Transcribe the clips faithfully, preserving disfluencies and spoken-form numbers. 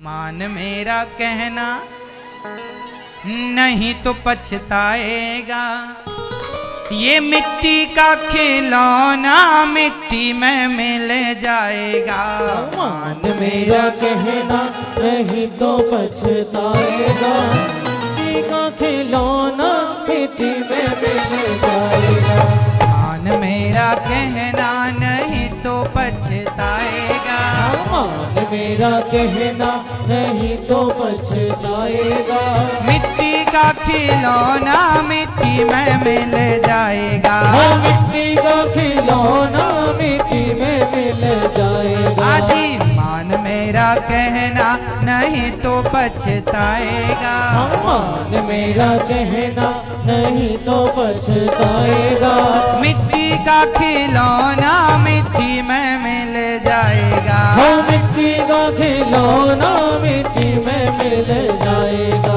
मान मेरा कहना नहीं तो पछताएगा। ये मिट्टी का खिलौना मिट्टी में मिल जाएगा। मान मेरा कहना नहीं तो पछताएगा। मिट्टी का खिलौना मिट्टी में मिल जाएगा। मान मेरा कहना नहीं तो पछताएगा। मान मेरा कहना नहीं तो पछताएगा। मिट्टी का खिलौना मिट्टी में मिल जाएगा। मिट्टी का खिलौना मिट्टी में मिल जाएगा। आजी मान मेरा कहना नहीं तो पछताएगा। मान मेरा कहना नहीं तो पछताएगा। मिट्टी का खिलौना मिट्टी में मिल जाएगा। मिट्टी का खिलौना मिट्टी में मिल जाएगा।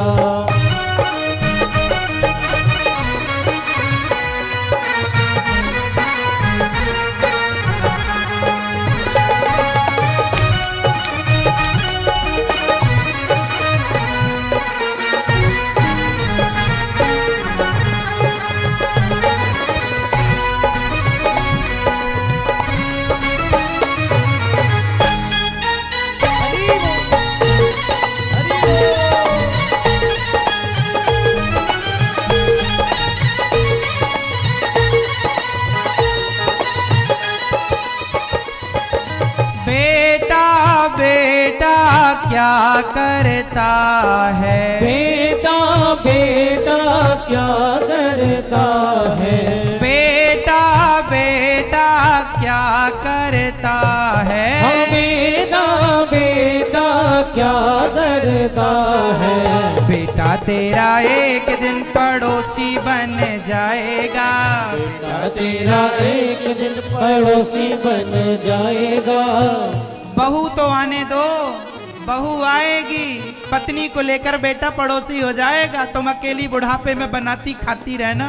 क्या करता है बेटा बेटा क्या करता है। बेटा बेटा क्या करता है। बेटा बेटा क्या करता है। बेटा तेरा एक दिन पड़ोसी बन जाएगा। बेटा तेरा एक दिन पड़ोसी बन जाएगा। बहू तो आने दो, बहू आएगी, पत्नी को लेकर बेटा पड़ोसी हो जाएगा। तुम अकेली बुढ़ापे में बनाती खाती रहना।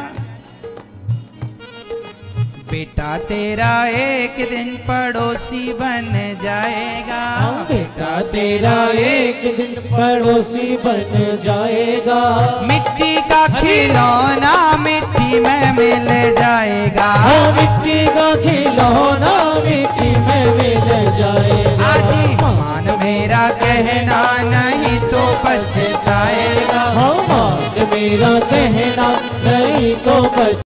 बेटा तेरा एक दिन पड़ोसी बन जाएगा। बेटा तेरा एक दिन पड़ोसी बन जाएगा। मिट्टी का खिलौना मिट्टी में मिल जाएगा। मिट्टी का खिलौना मिट्टी में मिल जाएगा। आजी मान मेरा कहना नहीं तो पछताएगा। मान मेरा कहना नहीं तो पछ